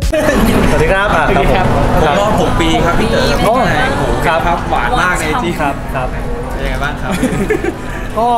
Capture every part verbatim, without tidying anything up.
สวัสดีครับครับผมรอบหกปีครับพี่เต๋อโอ้โหครับหวานมากในที่ครับครับเป็นยังไงบ้างครับก็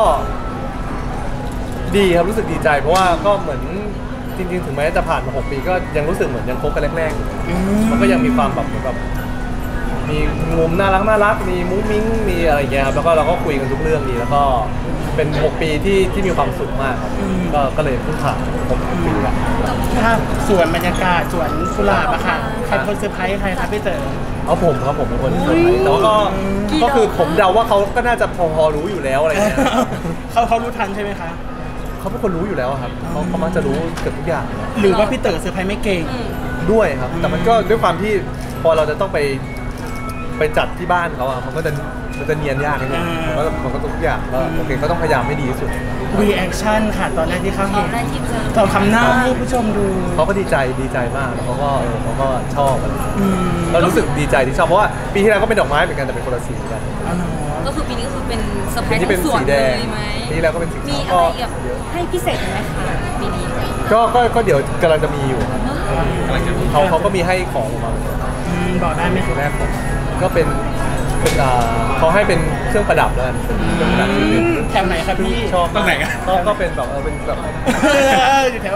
ดีครับรู้สึกดีใจเพราะว่าก็เหมือนจริงๆถึงแม้จะผ่านมาหกปีก็ยังรู้สึกเหมือนยังคบกันแรกๆมันก็ยังมีความแบบเหมือนแบบมีมุมน่ารักน่ารักมีมุ้งมิ้งมีอะไรอย่างเงี้ยครับแล้วก็เราก็คุยกันทุกเรื่องดีแล้วก็เป็นหกปีที่ที่มีความสุขมากครับก็ก็เลยเพิ่งผ่านหกปีแล้วภาพสวนบรรยากาศสวนกุหลาบอะค่ะใครคนเซอร์ไพรส์ใครครับพี่เต๋อเอาผมครับผมเป็นคนเซอร์ไพรส์แต่ว่าก็ก็คือผมเดาว่าเขาก็น่าจะพอพอรู้อยู่แล้วอะไรเงี้ยเขาเขารู้ทันใช่ไหมคะเขาเป็นคนรู้อยู่แล้วครับเขาเขามักจะรู้เกือบทุกอย่างหรือว่าพี่เต๋อเซอร์ไพรส์ไม่เก่งด้วยครับแต่มันก็ด้วยความที่พอเราจะต้องไปไปจัดที่บ้านเขาอะมันก็จะมันจะเนียนยากนิดนึงมันก็มันก็ทุกอย่างก็โอเคก็ต้องพยายามให้ดีที่สุดรีแอคชั่นค่ะตอนแรกที่เขาเห็นเราทำหน้าให้ผู้ชมดูเขาก็ดีใจดีใจมากแล้วเขาก็เขาก็ชอบอะไรเรารู้สึกดีใจที่ชอบเพราะว่าปีที่แล้วก็เป็นดอกไม้เหมือนกันแต่เป็นคนละสีกันก็คือปีนี้ก็คือเป็นเซอร์ไพรส์ทั้งสวนเลยไหมปีที่แล้วก็เป็นสีมีอะไรแบบให้พิเศษไหมคะปีนี้ก็ก็ก็เดี๋ยวกำลังจะมีอยู่เขาเขาก็มีให้ของมาบอกได้ไหมแรกก็เป็นเขาให้เป็นเครื่องประดับแล้วกันแถวไหนครับพี่ชอบตรงไหนกันก็เป็นแบบเออเป็นแบบอยู่แถว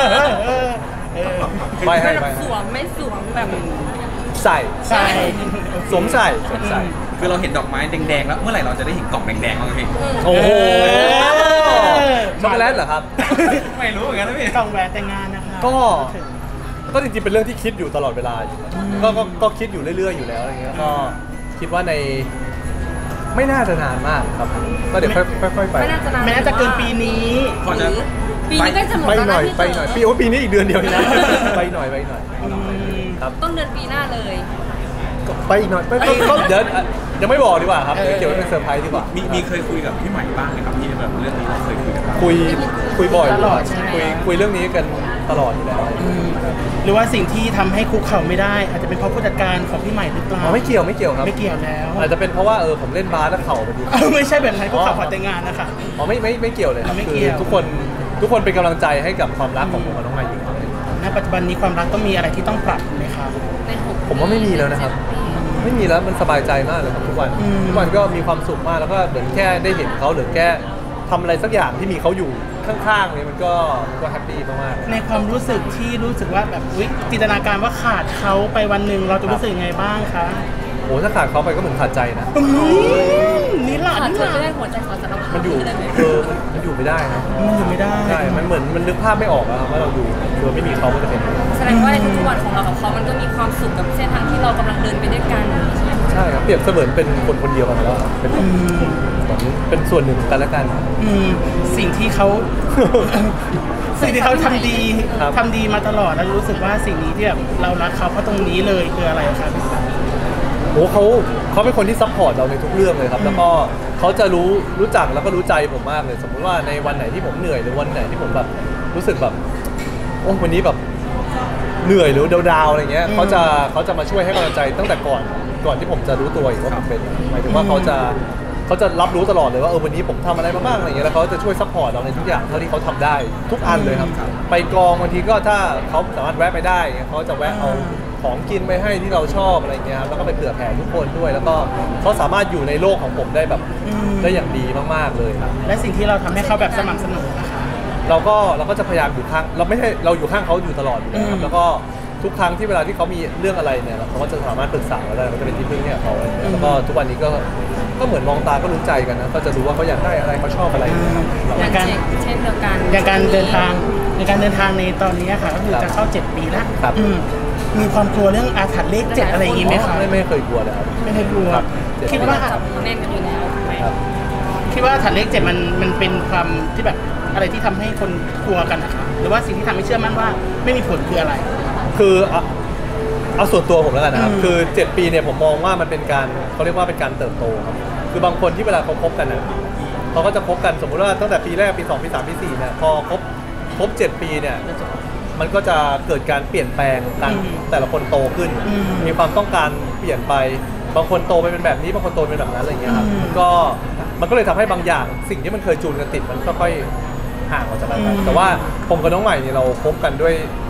ไม่ให้ไม่สวมไม่สวมแบบใส่ใส่สวมใส่สวมใส่คือเราเห็นดอกไม้แดงๆแล้วเมื่อไหร่เราจะได้เห็นกล่องแดงๆบ้างพี่โอ้โหช็อกโกแลตเหรอครับไม่รู้เหมือนกันนะพี่กล่องแหวนแต่งงานนะคะก็ก็จริงๆเป็นเรื่องที่คิดอยู่ตลอดเวลาอยู่ก็ก็ก็คิดอยู่เรื่อยๆอยู่แล้วอะไรเงี้ยก็คิดว่าในไม่น่าจะนานมากครับก็เดี๋ยวค่อยๆไปไม่น่าจะเกินปีนี้พอจะปีนี้ก็จะหมดแล้วนะไปหน่อยปีโอ้ปีนี้อีกเดือนเดียวนะไปหน่อยไปหน่อยครับต้นเดือนปีหน้าเลยไปอีกหน่อยไปก็เดี๋ยวยังไม่บอกดีกว่าครับเดี๋ยวเกี่ยวกับเซอร์ไพรส์ดีกว่ามีมีเคยคุยกับพี่ใหม่บ้างไหมครับที่แบบเรื่องนี้เราเคยคุยกันคุยคุยบ่อยตลอดคุยคุยเรื่องนี้กันตลอดอยู่แล้วหรือว่าสิ่งที่ทำให้คุกเข่าไม่ได้อาจจะเป็นเพราะผู้จัดการของพี่ใหม่หรือเปล่าไม่เกี่ยวไม่เกี่ยวครับไม่เกี่ยวแล้วอาจจะเป็นเพราะว่าเออผมเล่นบาสแล้วเข่าพอดีไม่ใช่แบบนั้นคุกเข่าขอแต่งงานนะคะอ๋อไม่ไม่ไม่เกี่ยวเลยครับคือทุกคนทุกคนเป็นกำลังใจให้กับความรักของผมกับน้องใหม่อยู่ณปัจจุบันนี้ความรักต้องมีอะไรที่ต้องปรับไหมครับผมว่าไม่มีแล้วนะครับไม่มีแล้วมันสบายใจมากเลยครับทุกวันทุกวันก็มีความสุขมากแล้วก็เหมือนแค่ได้เห็นเขาหรือแค่ทำอะไรสักอย่างที่มีเขาอยู่ข้างๆเลยมันก็มันก็แฮปปี้มากๆในความรู้สึกที่รู้สึกว่าแบบวิจินตนาการว่าขาดเขาไปวันหนึ่งเราจะรู้สึกยังไงบ้างคะโอ้ถ้าขาดเขาไปก็เหมือนขาดใจนะนี่หลานนี่หลานได้หัวใจขอจะรับมันอยู่เออมันอยู่ไม่ได้นะมันอยู่ไม่ได้ใช่มันเหมือนมันนึกภาพไม่ออกอะว่าเราอยู่โดยไม่มีเขาก็จะเป็นแสดงว่าในทุกวันของเรากับเขามันก็มีความสุขกับเส้นทางที่เรากำลังเดินไปด้วยกันใช่ครับเปรียบเสมือนเป็นคนคนเดียวกันแล้วเป็นเหมือนเป็นส่วนหนึ่งกันแล้วกันสิ่งที่เขาสิ่งที่เขาทำดีทำดีมาตลอดแล้วรู้สึกว่าสิ่งนี้ที่แบบเรารักเขาเพราะตรงนี้เลยคืออะไรครับโอ้เขาเขาเป็นคนที่ซัพพอร์ตเราในทุกเรื่องเลยครับแล้วก็เขาจะรู้รู้จักแล้วก็รู้ใจผมมากเลยสมมุติว่าในวันไหนที่ผมเหนื่อยหรือวันไหนที่ผมแบบรู้สึกแบบโอ้วันนี้แบบเหนื่อยหรือดาวๆอะไรเงี้ยเขาจะเขาจะมาช่วยให้กำลังใจตั้งแต่ก่อนก่อนที่ผมจะรู้ตัวว่าผมเป็นหมายถึงว่าเขาจะเขาจะรับรู้ตลอดเลยว่าเออวันนี้ผมทำอะไรมาบ้างอะไรเงี้ยแล้วเขาจะช่วยซัพพอร์ตเราในทุกอย่างเท่าที่เขาทำได้ทุกอันเลยครับไปกองบางทีก็ถ้าเขาสามารถแวะไปได้เขาจะแวะเอาของกินไปให้ที่เราชอบอะไรเงี้ยครับแล้วก็ไปเผื่อแผ่ทุกคนด้วยแล้วก็เขาสามารถอยู่ในโลกของผมได้แบบได้อย่างดีมากๆเลยครับและสิ่งที่เราทำให้เขาแบบสม่ำเสมอนะคะเราก็เราก็จะพยายามอยู่ข้างเราไม่ใช่เราอยู่ข้างเขาอยู่ตลอดอยู่แล้วครับแล้วก็ทุกครั้งที่เวลาที่เขามีเรื่องอะไรเนี่ยเขาก็จะสามารถปรึกษาเราได้เขาจะเป็นที่พึ่งเนี่ยเขาแล้วก็ทุกวันนี้ก็ก็เหมือนมองตาก็รู้ใจกันนะก็จะรู้ว่าเขาอยากได้อะไรเขาชอบอะไรอย่างการเช่นเดียวกันอย่างการเดินทางในการเดินทางในตอนนี้ค่ะก็คือจะเข้าเจ็ดปีแล้วมีความกลัวเรื่องอาถรรพ์เลขเจ็ดอะไรอย่างงี้ไหมคะไม่ไม่เคยกลัวเลยครับไม่เคยกลัวคิดว่าแน่นกันอยู่แล้วคิดว่าอาถรรพ์เลขเจ็ดมันมันเป็นความที่แบบอะไรที่ทำให้คนกลัวกันนะคะหรือว่าสิ่งที่ทำให้เชื่อมั่นว่าไม่มีผลคืออะไรคือเอาส่วนตัวผมแล้วกันนะครับคือเจ็ดปีเนี่ยผมมองว่ามันเป็นการเขาเรียกว่าเป็นการเติบโตครับคือบางคนที่เวลาเขาคบกันนะเขาก็จะคบกันสมมติว่าตั้งแต่ปีแรกปีสองปีสามปีสี่เนี่ยพอคบคบเจ็ดปีเนี่ยมันก็จะเกิดการเปลี่ยนแปลงกันแต่ละคนโตขึ้นมีความต้องการเปลี่ยนไปบางคนโตไปเป็นแบบนี้บางคนโตเป็นแบบนั้นอะไรเงี้ยครับก็มันก็เลยทำให้บางอย่างสิ่งที่มันเคยจูนกันติดมันก็ค่อยห่างออกจากกันแต่ว่าผมกับน้องใหม่เนี่ยเราคบกันด้วย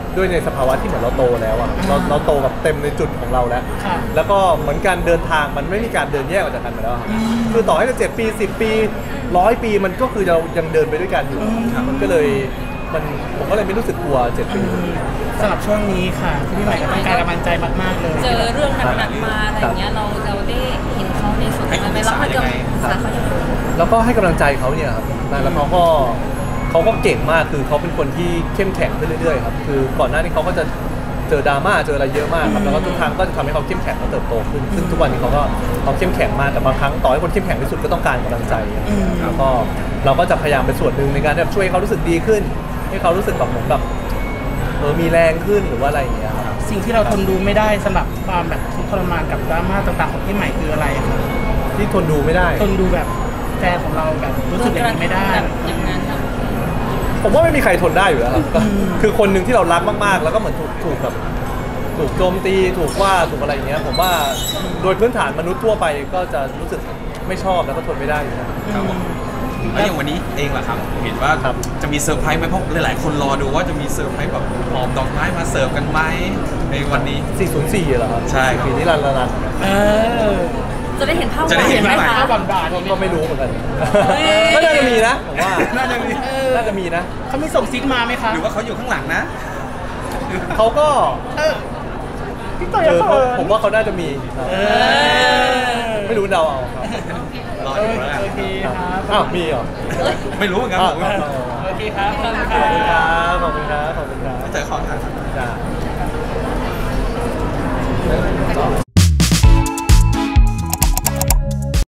ด้วยในสภาวะที่เหมือนเราโตแล้วอะเราเราโตกับเต็มในจุดของเราแล้วค่ะแล้วก็เหมือนการเดินทางมันไม่มีการเดินแยกออกจากกันไปแล้วอะคือต่อให้จะเจ็ดปีสิบปีร้อยปีมันก็คือเรายังเดินไปด้วยกันอยู่มันก็เลยมันผมก็เลยไม่รู้สึกกลัวเจ็ดปีสำหรับช่วงนี้ค่ะที่พี่ใหม่ก็ต้องการกำลังใจมากๆเลยเจอเรื่องหนักๆมาอะไรอย่างเงี้ยเราเราได้เห็นเขาในส่วนนั้นไหมเราให้กำลังใจเขายังไงแล้วก็ให้กำลังใจเขาเนี่ยครับแล้วเขาก็เขาก็เก่งมากคือเขาเป็นคนที่เข้มแข็งขึ้นเรื่อยๆครับคือก่อนหน้านี้เขาก็จะเจอดราม่าเจออะไรเยอะมากครับแล้วก็ทุกครั้งก็จะทำให้เขาเข้มแข็งและเติบโตขึ้นซึ่งทุกวันนี้เขาก็เขาเข้มแข็งมากแต่บางครั้งต่อให้คนเข้มแข็งที่สุดก็ต้องการกำลังใจแล้วก็เราก็จะพยายามเป็นส่วนหนึ่งในการแบบช่วยให้เขารู้สึกดีขึ้นให้เขารู้สึกแบบเหมือนแบบเออมีแรงขึ้นหรือว่าอะไรอย่างเงี้ยครับสิ่งที่เราทนดูไม่ได้สำหรับความแบบทุกข์ทรมานกับดราม่าต่างๆของพี่ใหม่คืออะไรคะที่ทนดูไม่ได้ทนดูแบบแฟนของเราแบบรู้สึกอย่างนี้ไม่ได้อย่างนั้นครับผมว่าไม่มีใครทนได้อยู่แล้วครับก็คือคนหนึ่งที่เรารักมากๆ แล้วก็เหมือนถูกถูกแบบถูกโจมตีถูกว่าถูกอะไรอย่างเงี้ยผมว่าโดยพื้นฐานมนุษย์ทั่วไปก็จะรู้สึกไม่ชอบแล้วก็ทนไม่ได้อยู่แล้วครับผมแล้วอย่างวันนี้เองล่ะครับเห็นว่าครับจะมีเซอร์ไพรส์ไหมเพราะหลายๆคนรอดูว่าจะมีเซอร์ไพรส์แบบหอมดอกไม้มาเสิร์ฟกันไหมในวันนี้สี่ศูนย์สี่เหรอครับใช่ครับปีนี้รันรันเออจะได้เห็นภาพจะได้เห็นไหมภาพคะข้าวบางๆก็ไม่รู้เหมือนกันเฮ้ยก็น่าจะมีนะผมว่าน่าจะมีเออน่าจะมีนะเขาไม่ส่งซิกมาไหมคะหรือว่าเขาอยู่ข้างหลังนะเขาก็เออพี่ต่อยเออเขาผมว่าเขาน่าจะมีครับเออไม่รู้เดาเอาครับรอโออยู่แล้วเคครับอ้าวมีเหรอไม่รู้เหมือนกันอ้าวผมโอเคครับขอบคุณขอบคุณคครัรับบขอบคุณครับขอบคุณครับเจอขอทานจ้า